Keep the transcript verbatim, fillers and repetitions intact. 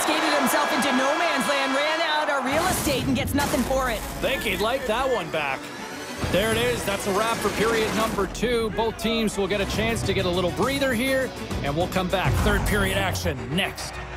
skated himself into no man's land, ran out of real estate, and gets nothing for it. Think he'd like that one back. There it is. That's a wrap for period number two. Both teams will get a chance to get a little breather here, and we'll come back. Third period action next.